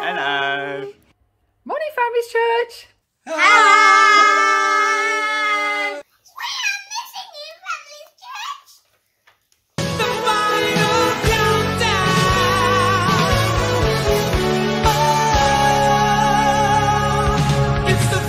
Hello. Morning, Families Church. Hello! We are missing you, Families Church! The final countdown. Oh, it's the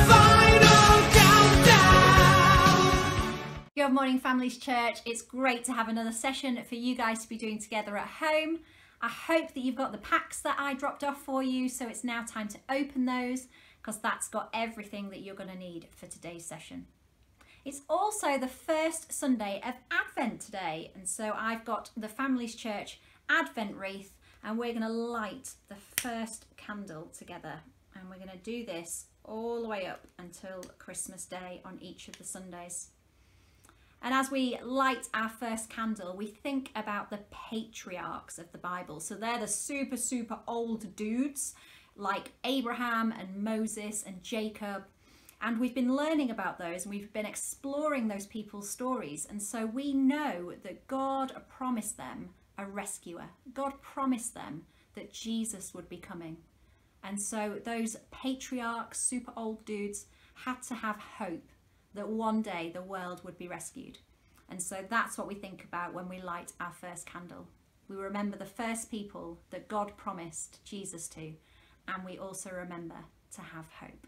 final countdown. Good morning, Families Church. It's great to have another session for you guys to be doing together at home. I hope that you've got the packs that I dropped off for you, so it's now time to open those because that's got everything that you're going to need for today's session. It's also the first Sunday of Advent today, and so I've got the Families Church Advent wreath, and we're going to light the first candle together, and we're going to do this all the way up until Christmas Day on each of the Sundays. And as we light our first candle, we think about the patriarchs of the Bible. So they're the super old dudes like Abraham and Moses and Jacob. And we've been learning about those and we've been exploring those people's stories. And so we know that God promised them a rescuer. God promised them that Jesus would be coming. And so those patriarchs, super old dudes, had to have hope that one day the world would be rescued. And so that's what we think about when we light our first candle. We remember the first people that God promised Jesus to, and we also remember to have hope.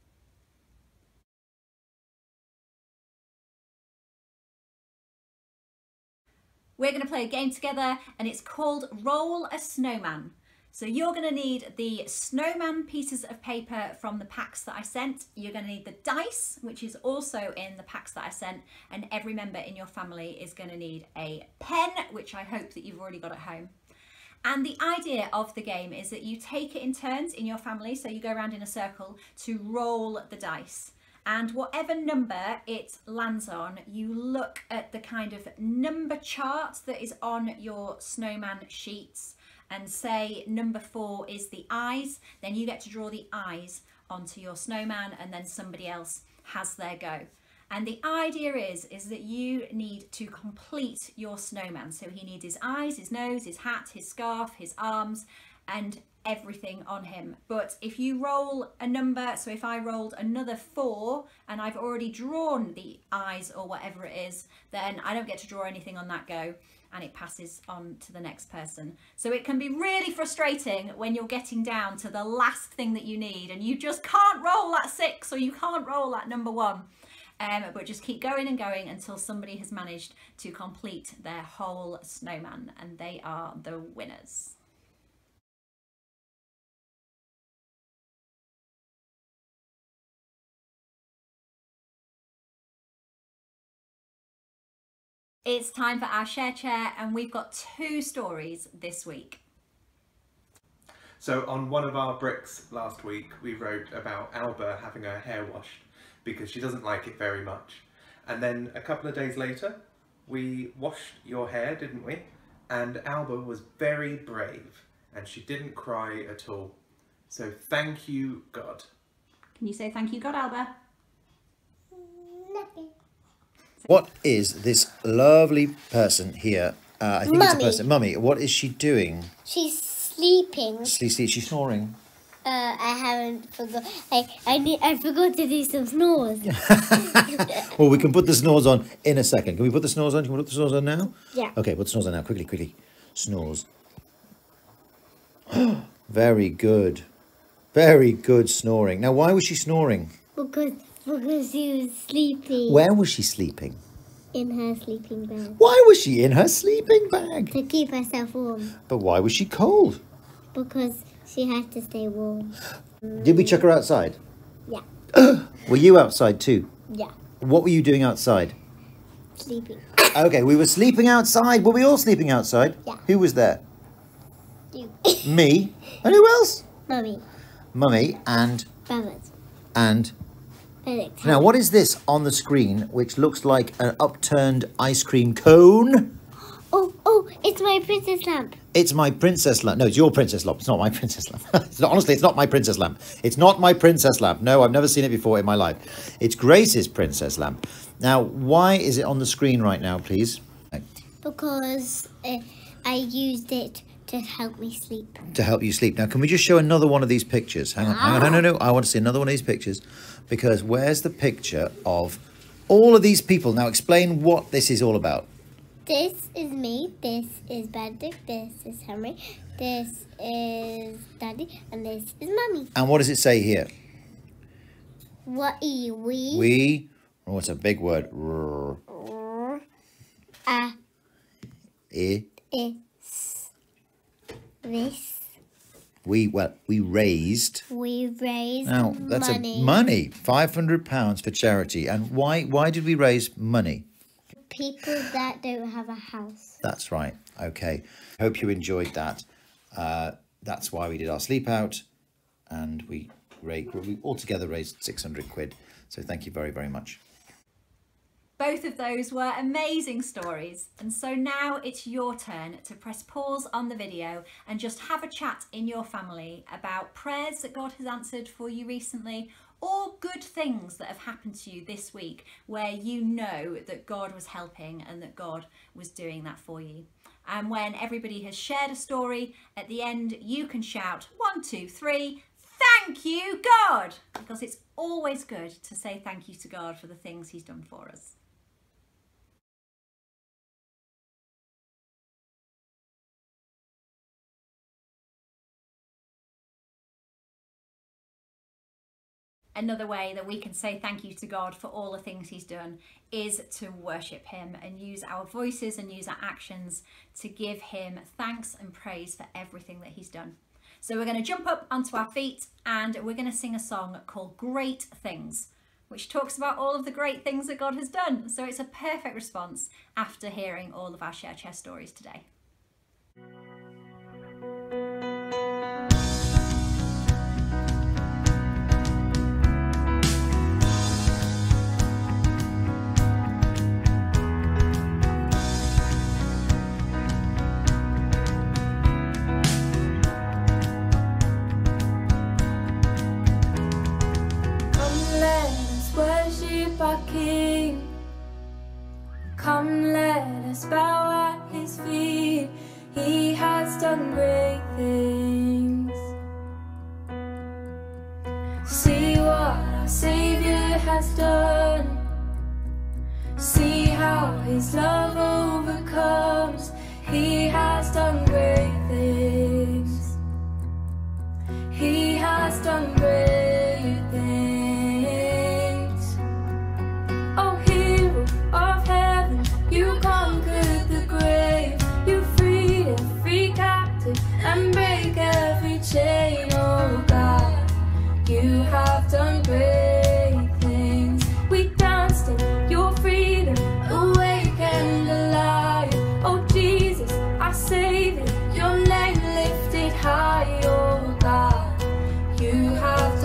We're going to play a game together and it's called Roll a Snowman. So you're going to need the snowman pieces of paper from the packs that I sent. You're going to need the dice, which is also in the packs that I sent. And every member in your family is going to need a pen, which I hope that you've already got at home. And the idea of the game is that you take it in turns in your family. So you go around in a circle to roll the dice. And whatever number it lands on, you look at the kind of number chart that is on your snowman sheets and say number 4 is the eyes, then you get to draw the eyes onto your snowman and then somebody else has their go. And the idea is that you need to complete your snowman. So he needs his eyes, his nose, his hat, his scarf, his arms, and everything on him. But if you roll a number, so if I rolled another 4 and I've already drawn the eyes or whatever it is, then I don't get to draw anything on that go and it passes on to the next person. So it can be really frustrating when you're getting down to the last thing that you need and you just can't roll that 6 or you can't roll that number 1. But just keep going and going until somebody has managed to complete their whole snowman and they are the winners. It's time for our share chair and we've got 2 stories this week. So on one of our bricks last week, we wrote about Alba having her hair washed because she doesn't like it very much. And then a couple of days later, we washed your hair, didn't we? And Alba was very brave and she didn't cry at all. So thank you, God. Can you say thank you, God, Alba? Nothing. What is this lovely person here? I think it's a Mummy. person. Mummy, what is she doing? She's sleeping. She's snoring. I haven't forgot. I forgot to do some snores. Well, we can put the snores on in a second. Can we put the snores on? Can we put the snores on now? Yeah. Okay, put the snores on now. Quickly. Snores. Very good. Very good snoring. Now, why was she snoring? Because she was sleeping. Where was she sleeping? In her sleeping bag. Why was she in her sleeping bag? To keep herself warm. But why was she cold? Because she had to stay warm. Did we chuck her outside? Yeah. Were you outside too? Yeah. What were you doing outside? Sleeping. Okay, we were sleeping outside. Were we all sleeping outside? Yeah. Who was there? You. Me. And who else? Mummy. Mummy and... Brothers. And... Alex. Now, what is this on the screen which looks like an upturned ice cream cone? Oh, it's my princess lamp. It's my princess lamp. No, it's your princess lamp. It's not my princess lamp. Honestly, it's not my princess lamp. It's not my princess lamp. No, I've never seen it before in my life. It's Grace's princess lamp. Now, why is it on the screen right now, please? Because I used it To help me sleep. To help you sleep. Now, can we just show another one of these pictures? Hang on. No. I want to see another one of these pictures, because where's the picture of all of these people? Now, explain what this is all about. This is me, this is Benedict, this is Henry, this is Daddy, and this is Mummy. And what does it say here? What are you? We. Oh, it's a big word. This. We raised. We raised Now, that's money. money. £500 for charity. And why did we raise money? People that don't have a house. That's right. Okay. Hope you enjoyed that. That's why we did our sleep out, and we altogether raised 600 quid. So thank you very, very much. Both of those were amazing stories. And so now it's your turn to press pause on the video and just have a chat in your family about prayers that God has answered for you recently, or good things that have happened to you this week where you know that God was helping and that God was doing that for you. And when everybody has shared a story, at the end you can shout 1, 2, 3, thank you God, because it's always good to say thank you to God for the things he's done for us. Another way that we can say thank you to God for all the things he's done is to worship him and use our voices and use our actions to give him thanks and praise for everything that he's done. So we're going to jump up onto our feet and we're going to sing a song called Great Things, which talks about all of the great things that God has done. So it's a perfect response after hearing all of our Share Chest stories today. Our King, come let us bow at his feet. He has done great things. See what our Savior has done. See how his love overcomes. He has done great things. He has done great things. Of heaven, you conquered the grave. You freed every captive and break every chain. Oh God, you have done great things. We danced in your freedom, awake and alive. Oh Jesus, our Savior, your name lifted high. Oh God, you have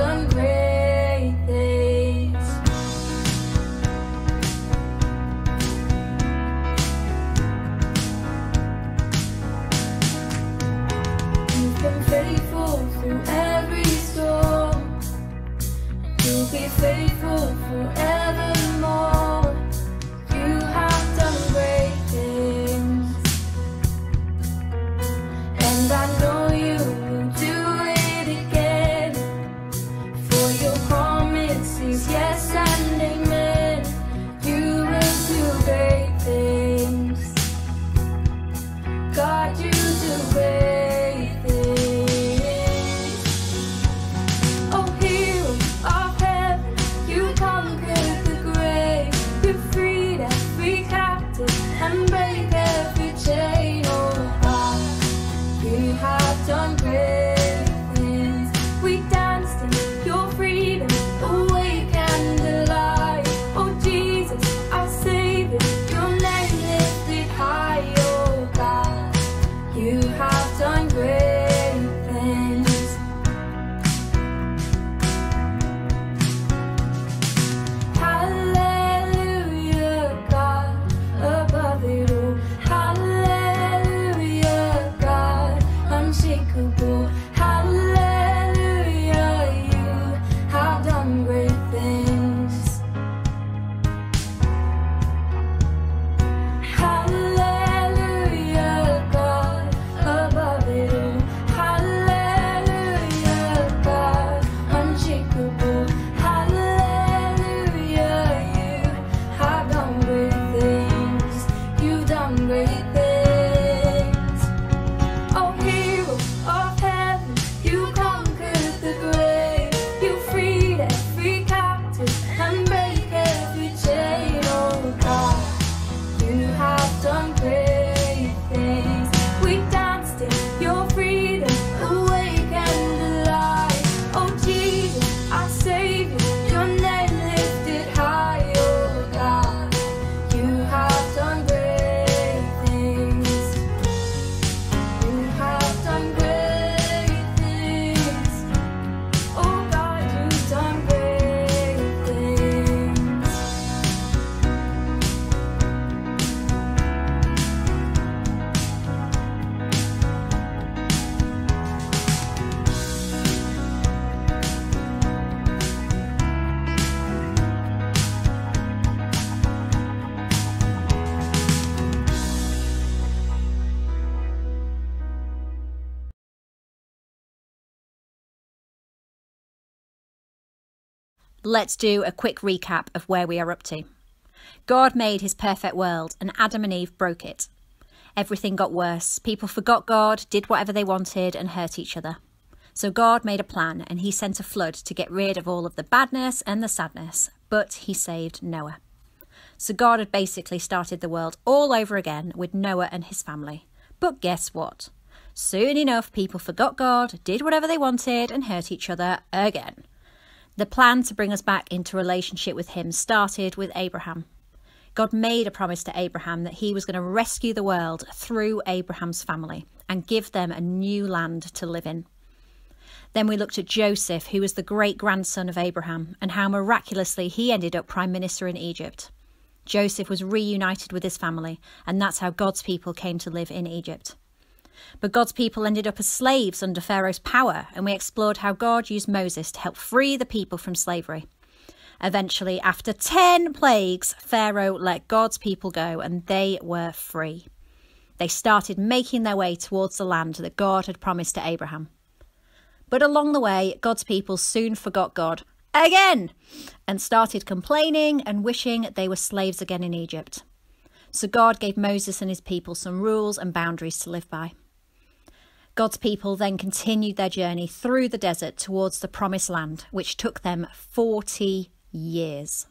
let's do a quick recap of where we are up to. God made his perfect world and Adam and Eve broke it. Everything got worse. People forgot God, did whatever they wanted and hurt each other. So God made a plan and he sent a flood to get rid of all of the badness and the sadness, but he saved Noah. So God had basically started the world all over again with Noah and his family. But guess what? Soon enough, people forgot God, did whatever they wanted and hurt each other again. The plan to bring us back into relationship with him started with Abraham. God made a promise to Abraham that he was going to rescue the world through Abraham's family and give them a new land to live in. Then we looked at Joseph, who was the great-grandson of Abraham, and how miraculously he ended up prime minister in Egypt. Joseph was reunited with his family, and that's how God's people came to live in Egypt. But God's people ended up as slaves under Pharaoh's power, and we explored how God used Moses to help free the people from slavery. Eventually, after 10 plagues, Pharaoh let God's people go, and they were free. They started making their way towards the land that God had promised to Abraham. But along the way, God's people soon forgot God again and started complaining and wishing they were slaves again in Egypt. So God gave Moses and his people some rules and boundaries to live by. God's people then continued their journey through the desert towards the promised land, which took them 40 years.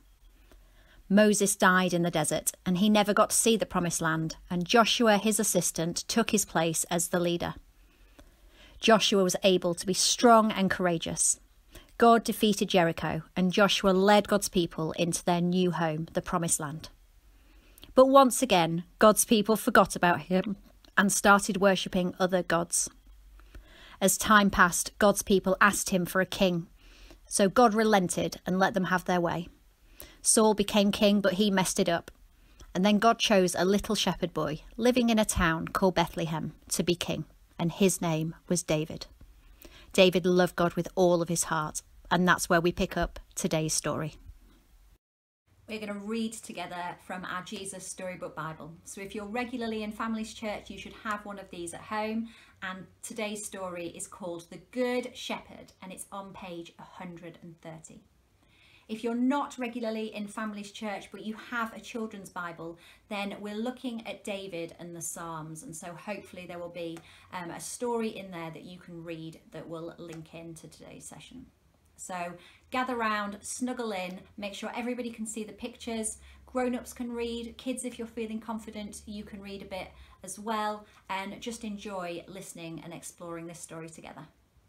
Moses died in the desert and he never got to see the promised land, and Joshua, his assistant, took his place as the leader. Joshua was able to be strong and courageous. God defeated Jericho, and Joshua led God's people into their new home, the Promised Land. But once again, God's people forgot about him and started worshipping other gods. As time passed, God's people asked him for a king, so God relented and let them have their way. Saul became king, but he messed it up. And then God chose a little shepherd boy living in a town called Bethlehem to be king, and his name was David. David loved God with all of his heart, and that's where we pick up today's story. We're going to read together from our Jesus Storybook Bible. So if you're regularly in Families Church, you should have one of these at home. And today's story is called The Good Shepherd, and it's on page 130. If you're not regularly in Families Church, but you have a children's Bible, then we're looking at David and the Psalms. And so hopefully there will be a story in there that you can read that will link into today's session. So gather round, snuggle in, make sure everybody can see the pictures. Grown-ups can read, kids, if you're feeling confident, you can read a bit as well, and just enjoy listening and exploring this story together.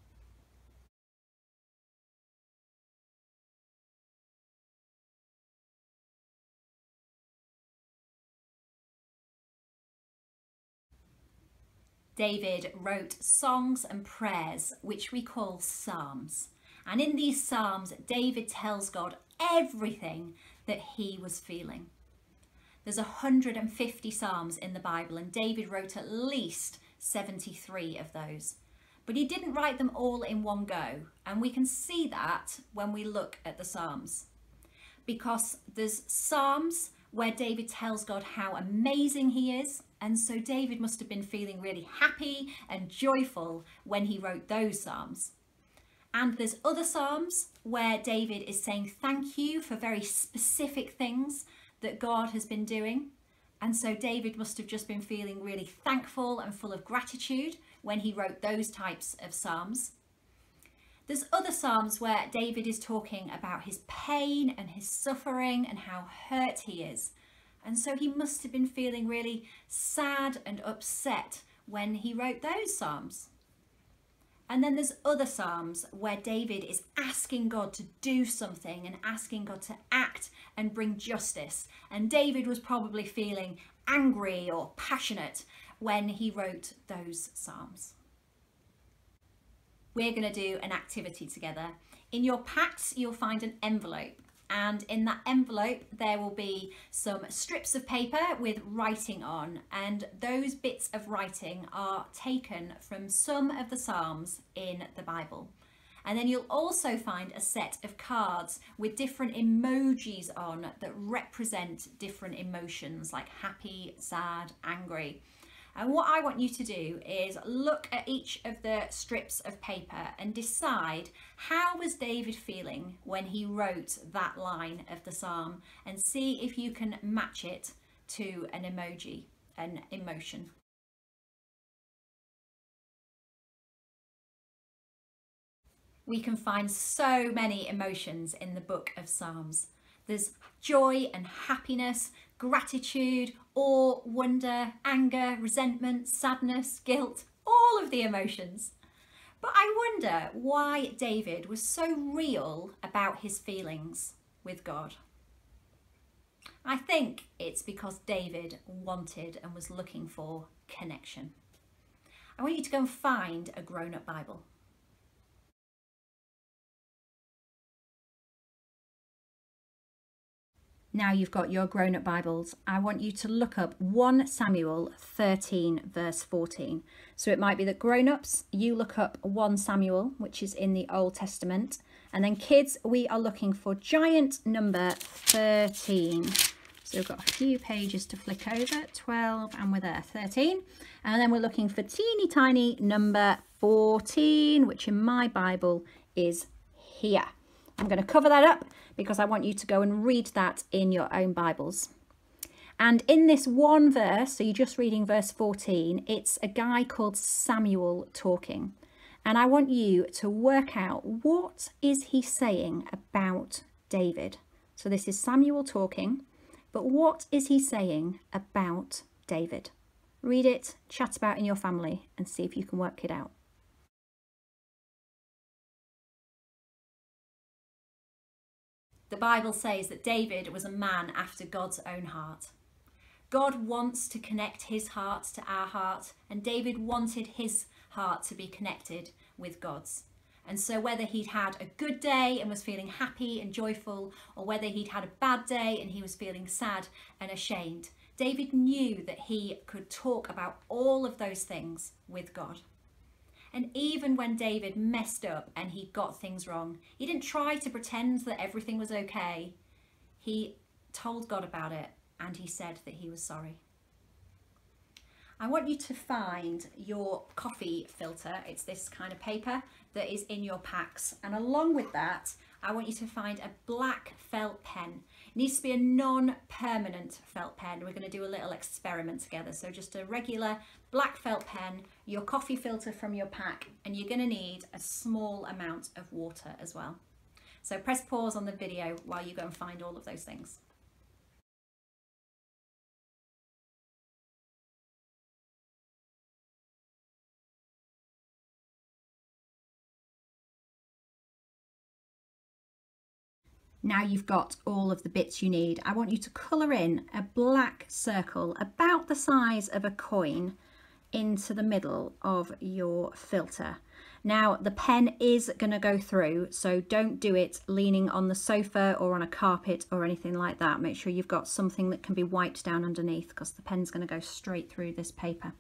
David wrote songs and prayers, which we call psalms. And in these psalms, David tells God everything that he was feeling. There's 150 psalms in the Bible, and David wrote at least 73 of those. But he didn't write them all in one go, and we can see that when we look at the psalms. Because there's psalms where David tells God how amazing he is, and so David must have been feeling really happy and joyful when he wrote those psalms. And there's other psalms where David is saying thank you for very specific things that God has been doing. And so David must have just been feeling really thankful and full of gratitude when he wrote those types of psalms. There's other psalms where David is talking about his pain and his suffering and how hurt he is. And so he must have been feeling really sad and upset when he wrote those psalms. And then there's other psalms where David is asking God to do something and asking God to act and bring justice. And David was probably feeling angry or passionate when he wrote those psalms. We're going to do an activity together. In your packs, you'll find an envelope. And in that envelope, there will be some strips of paper with writing on. And those bits of writing are taken from some of the Psalms in the Bible. And then you'll also find a set of cards with different emojis on that represent different emotions like happy, sad, angry. And what I want you to do is look at each of the strips of paper and decide, how was David feeling when he wrote that line of the psalm, and see if you can match it to an emoji, an emotion. We can find so many emotions in the book of Psalms. There's joy and happiness, gratitude, awe, wonder, anger, resentment, sadness, guilt, all of the emotions. But I wonder why David was so real about his feelings with God. I think it's because David wanted and was looking for connection. I want you to go and find a grown-up Bible. Now you've got your grown-up Bibles, I want you to look up 1 Samuel 13 verse 14. So it might be that grown-ups, you look up 1 Samuel, which is in the Old Testament. And then kids, we are looking for giant number 13. So we've got a few pages to flick over, 12, and we're there, 13. And then we're looking for teeny tiny number 14, which in my Bible is here. I'm going to cover that up because I want you to go and read that in your own Bibles. And in this one verse, so you're just reading verse 14, it's a guy called Samuel talking. And I want you to work out, what is he saying about David? So this is Samuel talking, but what is he saying about David? Read it, chat about it in your family, and see if you can work it out. The Bible says that David was a man after God's own heart. God wants to connect his heart to our heart, and David wanted his heart to be connected with God's. And so whether he'd had a good day and was feeling happy and joyful, or whether he'd had a bad day and he was feeling sad and ashamed, David knew that he could talk about all of those things with God. And even when David messed up and he got things wrong, he didn't try to pretend that everything was okay. He told God about it and he said that he was sorry. I want you to find your coffee filter. It's this kind of paper that is in your packs. And along with that, I want you to find a black felt pen. It needs to be a non-permanent felt pen. We're going to do a little experiment together. So just a regular black felt pen, your coffee filter from your pack, and you're going to need a small amount of water as well. So press pause on the video while you go and find all of those things. Now you've got all of the bits you need. I want you to colour in a black circle about the size of a coin into the middle of your filter. Now the pen is going to go through, so don't do it leaning on the sofa or on a carpet or anything like that. Make sure you've got something that can be wiped down underneath, because the pen's going to go straight through this paper.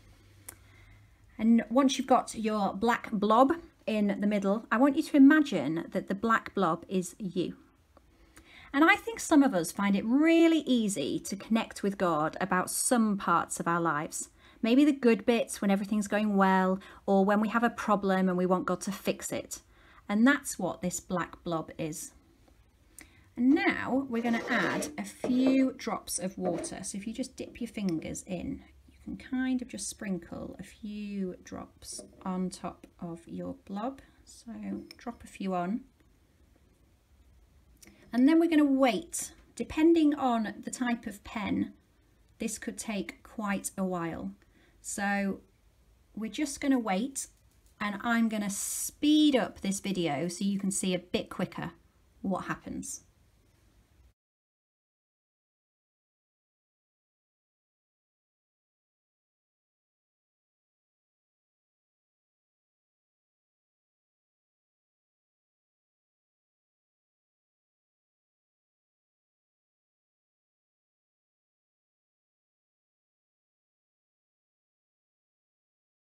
And once you've got your black blob in the middle, I want you to imagine that the black blob is you. And I think some of us find it really easy to connect with God about some parts of our lives. Maybe the good bits when everything's going well, or when we have a problem and we want God to fix it. And that's what this black blob is. And now we're going to add a few drops of water. So if you just dip your fingers in, you can kind of just sprinkle a few drops on top of your blob. So drop a few on. And then we're going to wait. Depending on the type of pen, this could take quite a while. So we're just going to wait, and I'm going to speed up this video so you can see a bit quicker what happens.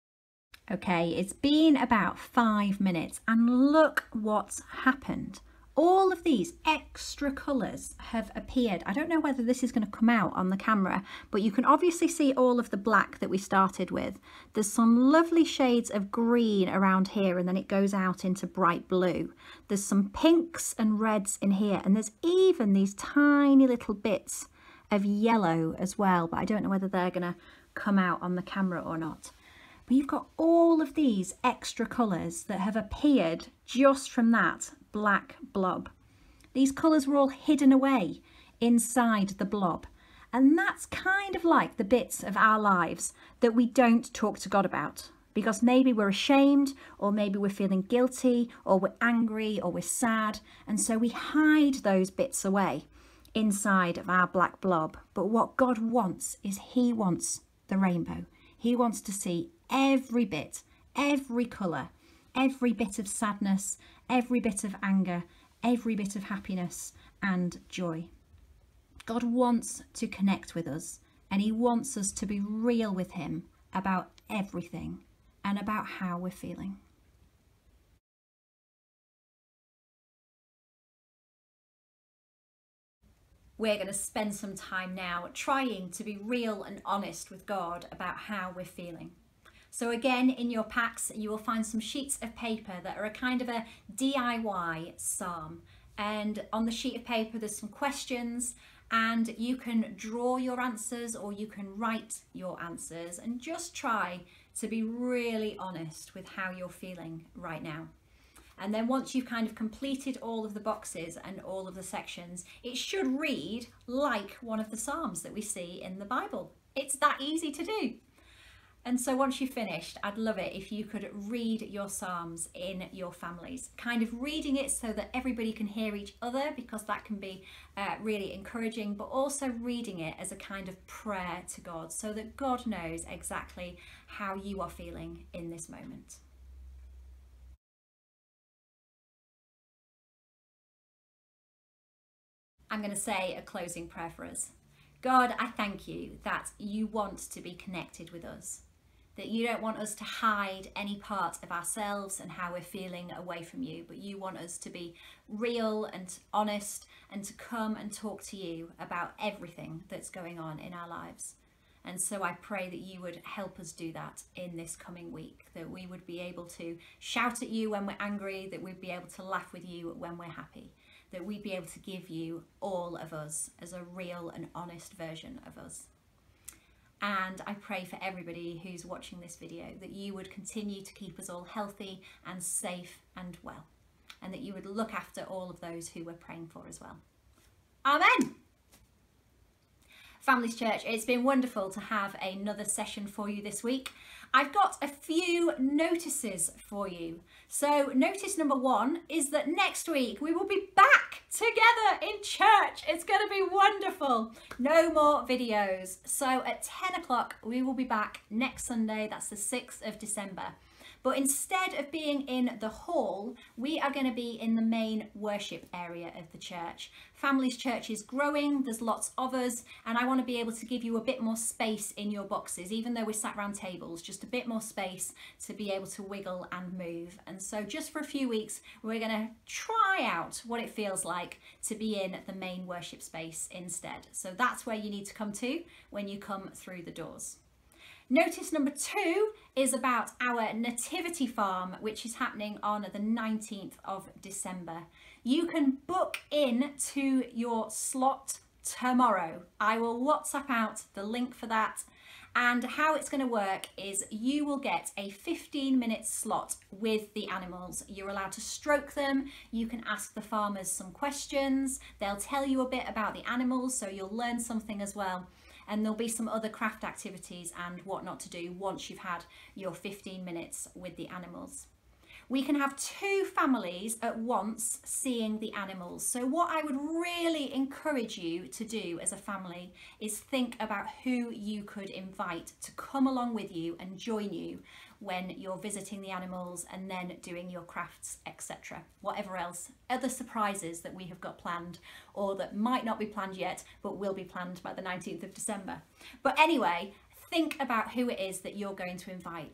Okay, it's been about 5 minutes and look what's happened. All of these extra colours have appeared. I don't know whether this is going to come out on the camera, but you can obviously see all of the black that we started with. There's some lovely shades of green around here, and then it goes out into bright blue. There's some pinks and reds in here, and there's even these tiny little bits of yellow as well, but I don't know whether they're going to come out on the camera or not. But you've got all of these extra colours that have appeared just from that black blob. These colours were all hidden away inside the blob. And that's kind of like the bits of our lives that we don't talk to God about, because maybe we're ashamed, or maybe we're feeling guilty, or we're angry, or we're sad. And so we hide those bits away inside of our black blob. But what God wants is He wants the rainbow. He wants to see every bit, every colour, every bit of sadness, every bit of anger, every bit of happiness and joy. God wants to connect with us, and He wants us to be real with Him about everything and about how we're feeling. We're going to spend some time now trying to be real and honest with God about how we're feeling. So again, in your packs, you will find some sheets of paper that are a kind of a DIY psalm. And on the sheet of paper, there's some questions, and you can draw your answers or you can write your answers, and just try to be really honest with how you're feeling right now. And then once you've kind of completed all of the boxes and all of the sections, it should read like one of the psalms that we see in the Bible. It's that easy to do. And so once you've finished, I'd love it if you could read your psalms in your families, kind of reading it so that everybody can hear each other, because that can be really encouraging, but also reading it as a kind of prayer to God, so that God knows exactly how you are feeling in this moment. I'm going to say a closing prayer for us. God, I thank you that you want to be connected with us, that you don't want us to hide any part of ourselves and how we're feeling away from you, but you want us to be real and honest and to come and talk to you about everything that's going on in our lives. And so I pray that you would help us do that in this coming week, that we would be able to shout at you when we're angry, that we'd be able to laugh with you when we're happy, that we'd be able to give you all of us as a real and honest version of us. And I pray for everybody who's watching this video that you would continue to keep us all healthy and safe and well, and that you would look after all of those who we're praying for as well. Amen. Families Church, it's been wonderful to have another session for you this week. I've got a few notices for you. So notice number 1 is that next week we will be back together in church. It's going to be wonderful. No more videos. So at 10 o'clock we will be back next Sunday. That's the 6th of December. But instead of being in the hall, we are going to be in the main worship area of the church. Families Church is growing, there's lots of us, and I want to be able to give you a bit more space in your boxes, even though we're sat around tables, just a bit more space to be able to wiggle and move. And so just for a few weeks, we're going to try out what it feels like to be in the main worship space instead. So that's where you need to come to when you come through the doors. Notice number 2 is about our nativity farm, which is happening on the 19th of December. You can book in to your slot tomorrow. I will WhatsApp out the link for that. And how it's going to work is you will get a 15-minute slot with the animals. You're allowed to stroke them. You can ask the farmers some questions. They'll tell you a bit about the animals, so you'll learn something as well. And there'll be some other craft activities and what not to do once you've had your 15 minutes with the animals. We can have 2 families at once seeing the animals. So what I would really encourage you to do as a family is think about who you could invite to come along with you and join you when you're visiting the animals and then doing your crafts, etc. Whatever else, other surprises that we have got planned or that might not be planned yet, but will be planned by the 19th of December. But anyway, think about who it is that you're going to invite.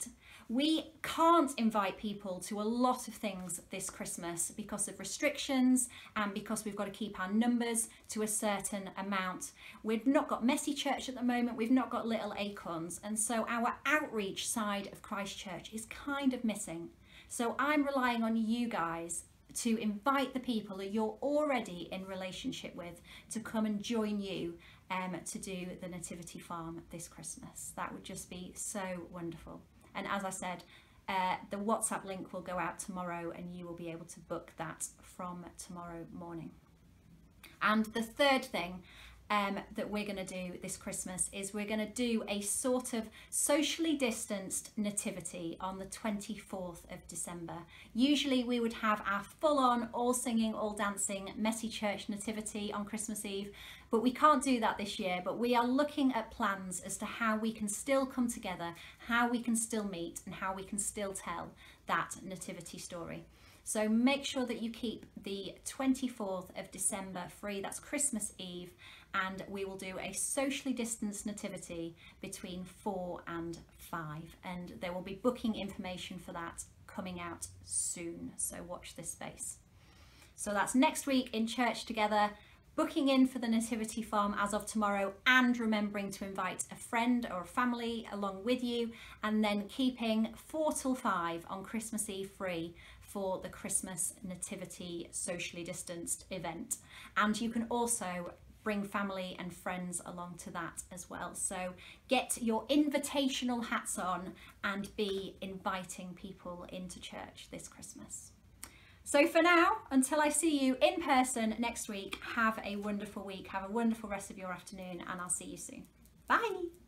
We can't invite people to a lot of things this Christmas because of restrictions and because we've got to keep our numbers to a certain amount. We've not got Messy Church at the moment, we've not got Little Acorns, and so our outreach side of Christchurch is kind of missing. So I'm relying on you guys to invite the people that you're already in relationship with to come and join you to do the Nativity Farm this Christmas. That would just be so wonderful. And as I said, the WhatsApp link will go out tomorrow and you will be able to book that from tomorrow morning. And the third thing that we're going to do this Christmas is we're going to do a sort of socially distanced nativity on the 24th of December. Usually we would have our full-on, all singing, all dancing Messy Church nativity on Christmas Eve, but we can't do that this year. But we are looking at plans as to how we can still come together, how we can still meet, and how we can still tell that nativity story. So make sure that you keep the 24th of December free, that's Christmas Eve, and we will do a socially distanced nativity between 4 and 5. And there will be booking information for that coming out soon, so watch this space. So that's next week in church together, booking in for the Nativity Farm as of tomorrow, and remembering to invite a friend or a family along with you, and then keeping 4 till 5 on Christmas Eve free for the Christmas Nativity socially distanced event. And you can also bring family and friends along to that as well. So get your invitational hats on and be inviting people into church this Christmas. So for now, until I see you in person next week, have a wonderful week, have a wonderful rest of your afternoon, and I'll see you soon. Bye.